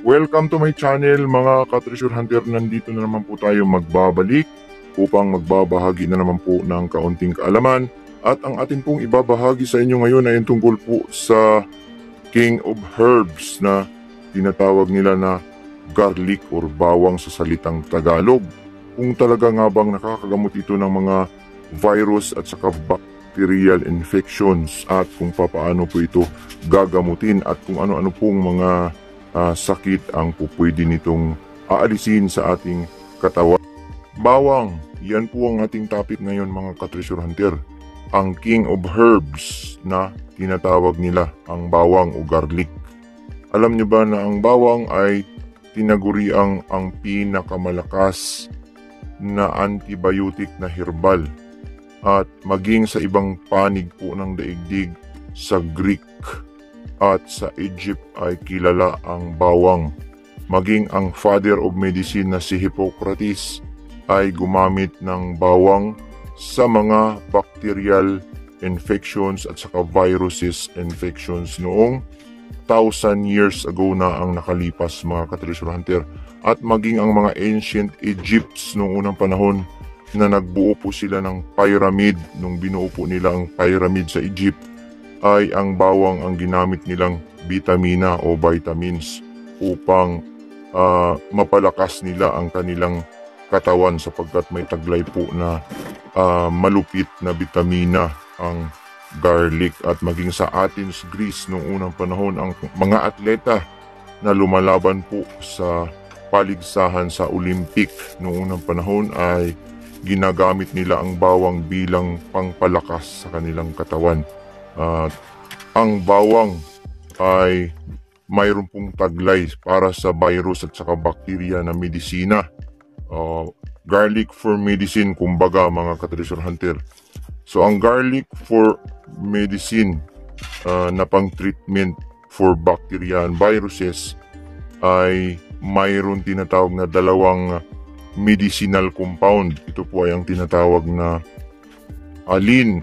Welcome to my channel mga ka-treasure hunter. Nandito na naman po tayo magbabalik upang magbabahagi na naman po ng kaunting kaalaman. At ang atin pong ibabahagi sa inyo ngayon ay tungkol po sa King of Herbs na tinatawag nila na garlic or bawang sa salitang Tagalog. Kung talaga nga bang nakakagamot ito ng mga virus at saka bacterial infections at kung paano po ito gagamutin at kung ano-ano pong mga sakit ang pupwede nitong aalisin sa ating katawan. Bawang, yan po ang ating topic ngayon mga ka-treasure hunter. Ang King of Herbs na tinatawag nila ang bawang o garlic. Alam nyo ba na ang bawang ay tinaguriang ang pinakamalakas na antibiotic na herbal at maging sa ibang panig po ng daigdig sa Greek at sa Egypt ay kilala ang bawang. Maging ang father of medicine na si Hippocrates ay gumamit ng bawang sa mga bacterial infections at saka viruses infections noong 1,000 years ago na ang nakalipas mga ka-treasure hunter. At maging ang mga ancient Egypts noong unang panahon na nagbuo po sila ng pyramid, nung binuo po nila ang pyramid sa Egypt, ay ang bawang ang ginamit nilang vitamina o vitamins upang mapalakas nila ang kanilang katawan sapagkat may taglay po na malupit na vitamina ang garlic. At maging sa Athens, Greece noong unang panahon, ang mga atleta na lumalaban po sa paligsahan sa Olympic noong unang panahon ay ginagamit nila ang bawang bilang pangpalakas sa kanilang katawan. Ang bawang ay mayroon pong taglay para sa virus at saka bakterya na medisina. Garlic for medicine, kumbaga mga ka-treasure hunter. So ang garlic for medicine na pang treatment for bacteria and viruses ay mayroon tinatawag na dalawang medicinal compound. Ito po ay ang tinatawag na alin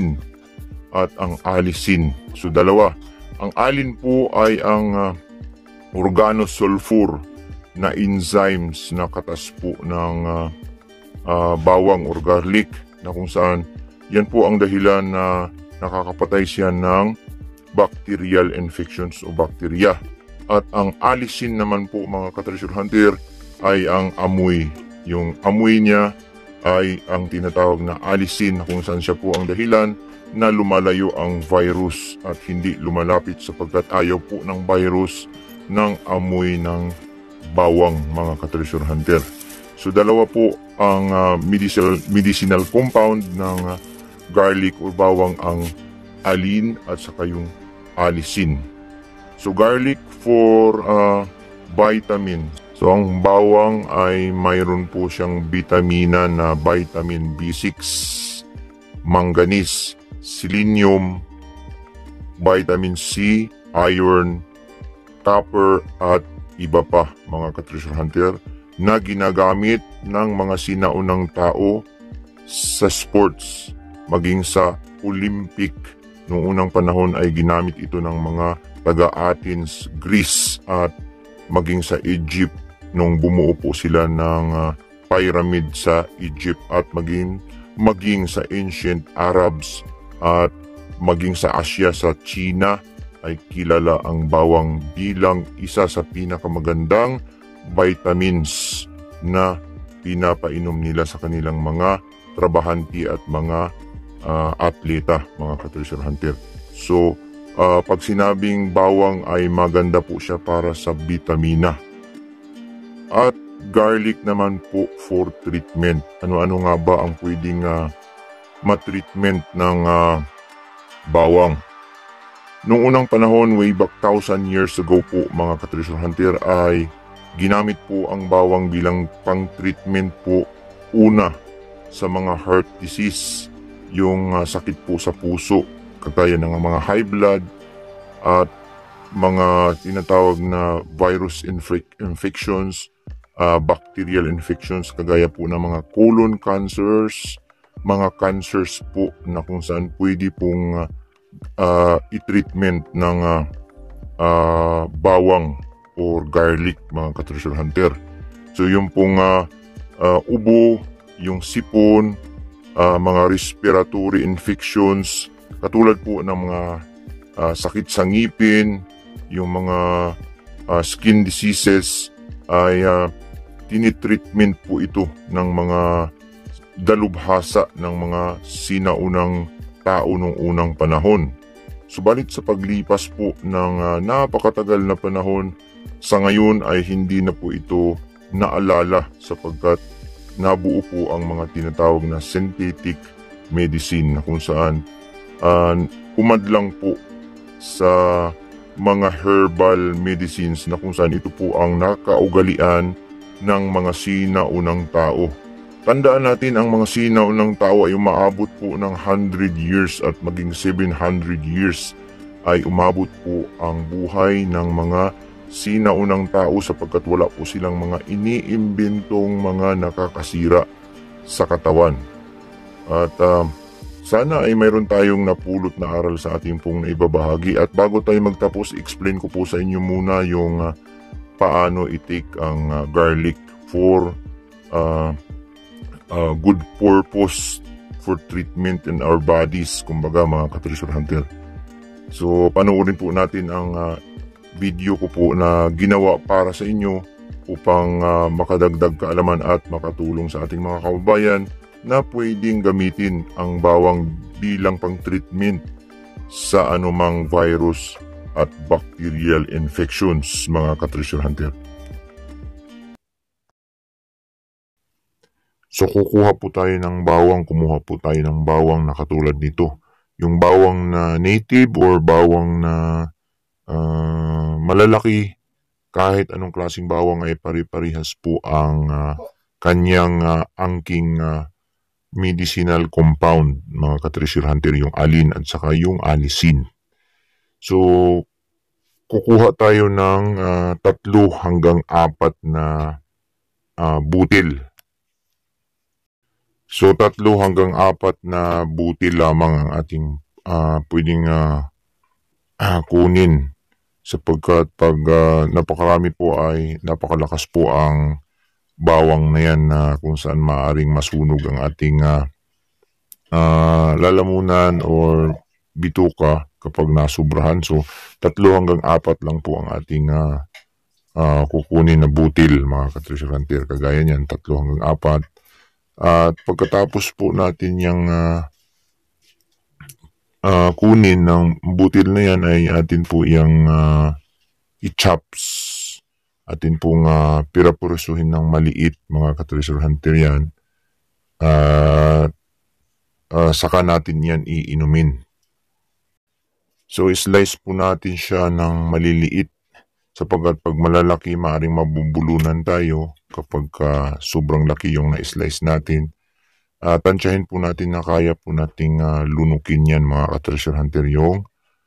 at ang alisin. So dalawa. Ang alin po ay ang organosulfur na enzymes na katas po ng bawang or garlic, na kung saan yan po ang dahilan na nakakapatay siya ng bacterial infections o bacteria. At ang alisin naman po mga ka-treasure hunter ay ang amoy. Yung amoy niya ay ang tinatawag na alisin, na kung saan siya po ang dahilan na lumalayo ang virus at hindi lumalapit sapagkat ayaw po ng virus ng amoy ng bawang mga ka-treasure hunter. So dalawa po ang medicinal compound ng garlic or bawang, ang alin at saka yung alisin. So garlic for vitamin. So ang bawang ay mayroon po siyang vitamina na vitamin B6, manganese, selenium, vitamin C, iron, copper at iba pa mga ka-treasure hunter na ginagamit ng mga sinaunang tao sa sports. Maging sa Olympic noong unang panahon ay ginamit ito ng mga taga-Athens, Greece at maging sa Egypt nung bumuo po sila ng pyramid sa Egypt at maging sa ancient Arabs at maging sa Asia, sa China ay kilala ang bawang bilang isa sa pinakamagandang vitamins na pinapainom nila sa kanilang mga trabahante at mga atleta mga ka-treasure hunter. So pag sinabing bawang ay maganda po siya para sa vitamina. At garlic naman po for treatment. Ano-ano nga ba ang pwedeng matreatment ng bawang? Noong unang panahon, way back 1,000 years ago po mga ka-treasure hunter, ay ginamit po ang bawang bilang pang-treatment po una sa mga heart disease, yung sakit po sa puso, kagaya ng mga high blood at mga tinatawag na virus infections, bacterial infections, kagaya po ng mga colon cancers, mga cancers po na kung saan pwede pong i-treatment ng bawang or garlic mga ka-treasure hunter. So yung pong ubo, yung sipon, mga respiratory infections, katulad po ng mga sakit sa ngipin, yung mga skin diseases ay tinitreatment po ito ng mga dalubhasa ng mga sinaunang tao noong unang panahon. Subalit sa paglipas po ng napakatagal na panahon, sa ngayon ay hindi na po ito naalala sapagkat nabuo po ang mga tinatawag na synthetic medicine na kung saan umadlang po sa mga herbal medicines na kung saan ito po ang nakaugalian ng mga sinaunang tao. Tandaan natin ang mga sinaunang tao ay umaabot po ng 100 years at maging 700 years ay umabot po ang buhay ng mga sinaunang tao sapagkat wala po silang mga iniimbentong mga nakakasira sa katawan. At sana ay mayroon tayong napulot na aral sa ating pong naibabahagi. At bago tayo magtapos, explain ko po sa inyo muna yung paano i-take ang garlic for good purpose for treatment in our bodies, kumbaga mga ka-treasure hunter. So panoorin po natin ang video ko po na ginawa para sa inyo upang makadagdag kaalaman at makatulong sa ating mga kababayan na pwedeng gamitin ang bawang bilang pang-treatment sa anumang virus at bacterial infections mga ka-treasure hunter. So kukuha po tayo ng bawang, kumuha po tayo ng bawang na katulad nito. Yung bawang na native or bawang na malalaki, kahit anong klaseng bawang ay pari-parihas po ang kanyang angking medicinal compound, mga ka-treasure hunter, yung alin at saka yung alisin. So, kukuha tayo ng 3 hanggang 4 na butil. So, 3 hanggang 4 na butil lamang ang ating pwedeng kunin. Sapagkat pag napakarami po ay napakalakas po ang bawang na yan na kung saan maaring masunog ang ating lalamunan or bituka kapag nasubrahan. So 3 hanggang 4 lang po ang ating kukunin na butil mga ka-treasure hunter. Kagaya niyan 3 hanggang 4. At pagkatapos po natin yung kunin ng butil na yan ay atin po yung i-chops. Atin pong pirapurusuhin ng maliit mga ka-treasure hunter yan. Saka natin yan iinumin. So slice po natin siya ng maliliit sapagkat pag malalaki maaaring mabubulunan tayo kapag sobrang laki yung na-slice natin. Tansyahin po natin na kaya po nating lunukin yan mga ka-treasure hunter yung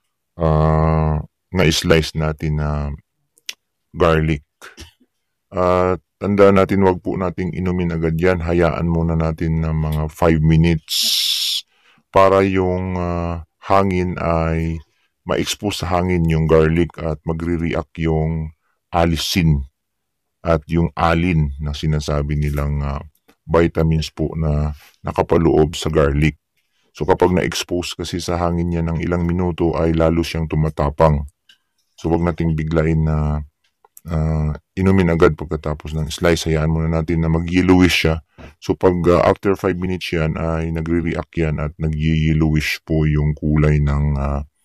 na-slice natin na garlic. Tandaan natin wag po nating inumin agad yan. Hayaan muna natin na mga 5 minutes para yung hangin ay ma-expose sa hangin yung garlic at magre-react yung alisin at yung alin na sinasabi nilang vitamins po na nakapaloob sa garlic. So kapag na-expose kasi sa hangin niya ng ilang minuto ay lalo siyang tumatapang. So wag nating biglain na inumin agad pagkatapos ng slice. Hayaan muna natin na mag-yellowish siya. So pag after 5 minutes yan ay nagre-react yan at nag-yellowish po yung kulay ng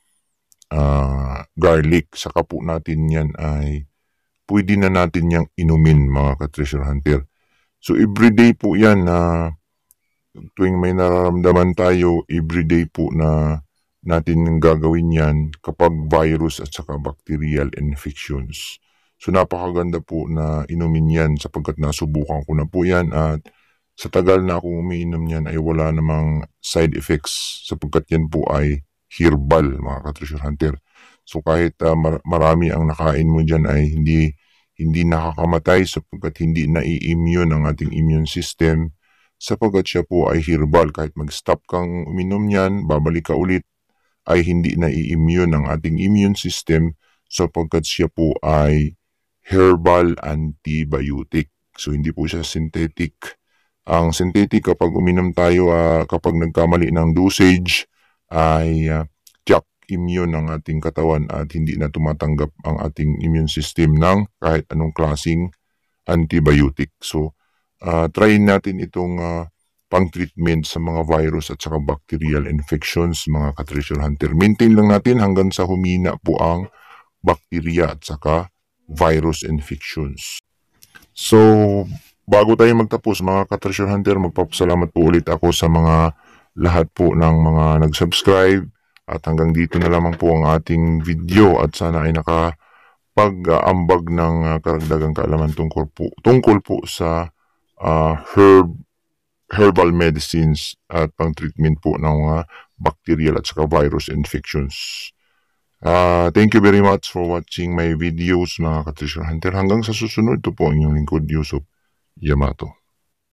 garlic. Saka po natin yan ay pwede na natin yang inumin mga ka-treasure hunter. So everyday po yan na tuwing may nararamdaman tayo, everyday po na natin gagawin yan kapag virus at saka bacterial infections. So napakaganda po na inumin yan sapagkat nasubukan ko na po yan at sa tagal na akong umiinom yan ay wala namang side effects sapagkat yan po ay herbal mga ka-treasure hunter. So kahit marami ang nakain mo dyan ay hindi nakakamatay sapagkat hindi nai-immune ang ating immune system sapagkat siya po ay herbal. Kahit mag-stop kang uminom yan, babalik ka ulit, ay hindi nai-immune ang ating immune system sapagkat siya po ay herbal antibiotic. So hindi po siya synthetic. Ang synthetic kapag uminom tayo, kapag nagkamali ng dosage ay check immune ng ating katawan at hindi na tumatanggap ang ating immune system ng kahit anong klaseng antibiotic. So try natin itong pang-treatment sa mga virus at saka bacterial infections, mga ka-treasure hunter. Maintain lang natin hanggang sa humina po ang bacteria at saka virus infections. So, bago tayo magtapos mga ka-treasure hunter, magpapasalamat po ulit ako sa mga lahat po ng mga nag-subscribe at hanggang dito na lamang po ang ating video at sana ay nakapag-ambag ng karagdagang kaalaman tungkol po sa herbal medicines at pang-treatment po ng mga bacterial at saka virus infections. Thank you very much for watching my videos mga ka-treasure hunter. Hanggang sa susunod, ito po ang inyong lingkod, Yusuf Yamato.